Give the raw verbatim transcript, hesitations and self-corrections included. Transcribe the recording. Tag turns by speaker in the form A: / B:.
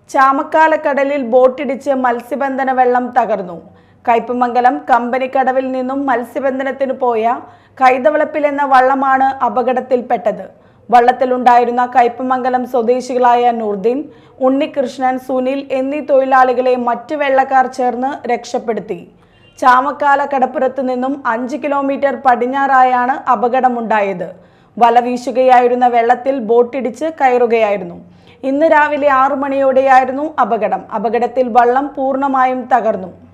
A: ചാമക്കാലക്കടലിൽ ബോട്ടിടിച്ച് മത്സ്യബന്ധന വെള്ളം തകർന്നു. കയ്പമംഗലം കമ്പനിക്കടവിൽ നിന്നും മത്സ്യബന്ധനത്തിന് പോയ കൈതവളപ്പിൽ എന്ന വള്ളമാണ് അപകടത്തിൽപ്പെട്ടത്. വള്ളത്തിലുണ്ടായിരുന്ന കയ്പമംഗലം സ്വദേശികളായ നൂർദീൻ, ഉണ്ണികൃഷ്ണൻ, സുനിൽ എന്നീ തൊഴിലാളികളെ മറ്റു വെള്ളക്കാർ ചേർന്ന് രക്ഷപ്പെടുത്തി. ചാമക്കാല കടപ്പുറത്ത് നിന്നും അഞ്ച് കിലോമീറ്റർ പടിഞ്ഞാറായാണ് അപകടമുണ്ടായത്. വല വീശുകയായിരുന്ന വെള്ളത്തിൽ ബോട്ടിടിച്ച് കയറുകയായിരുന്നു. ഇന്ന് രാവിലെ ആറു മണിയോടെയായിരുന്നു അപകടം. അപകടത്തിൽ വള്ളം പൂർണ്ണമായും തകർന്നു.